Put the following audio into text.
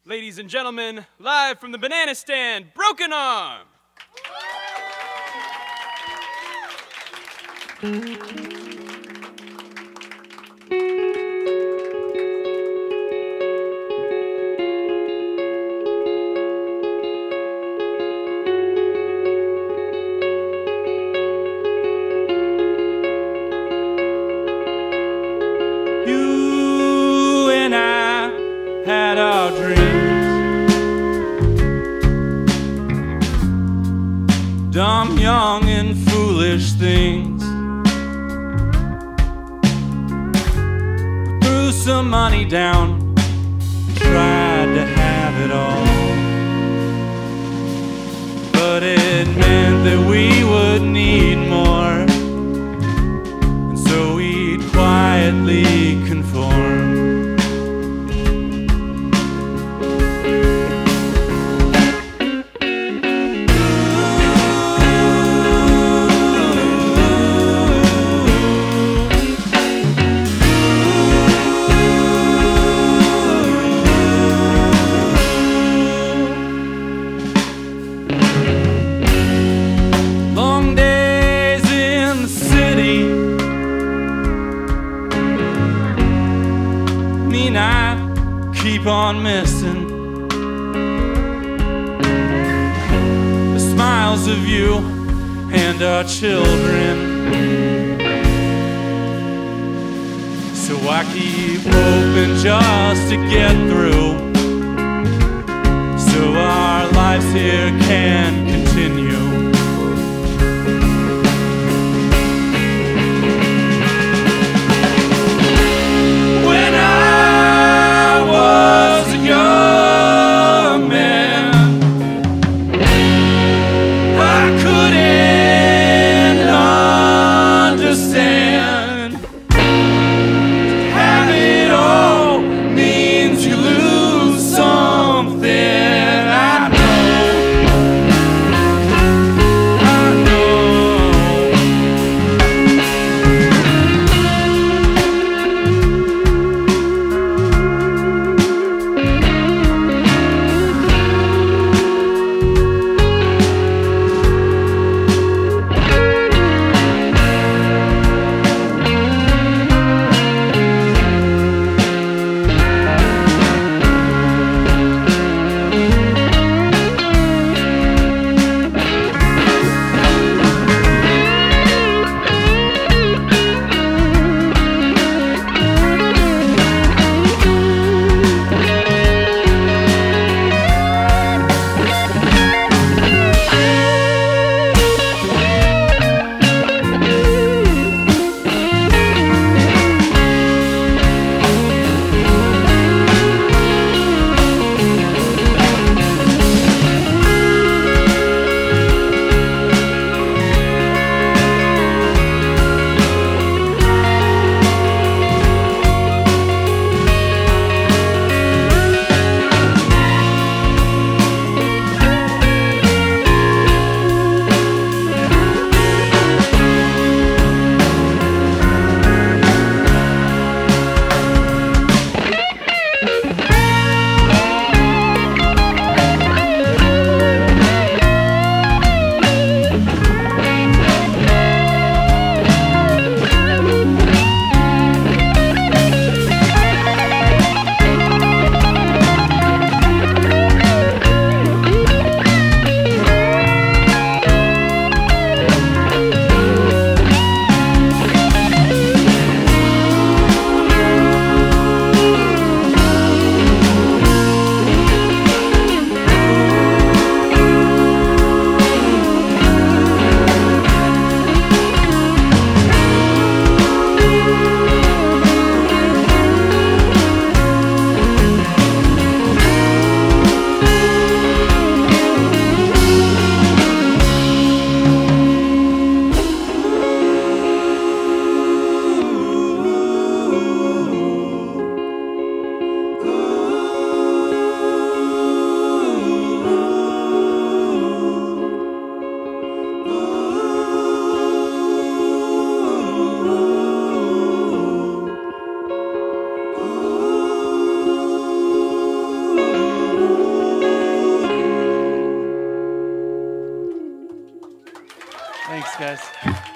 Ladies and gentlemen, live from the banana stand, Broken Arm. You and I had our dreams, dumb, young, and foolish things. We threw some money down, tried to have it all, but it meant that we would need more, and so we'd quietly conform. Keep on missing the smiles of you and our children. So I keep hoping just to get through, so our lives here can continue. Have it all means you lose. guys.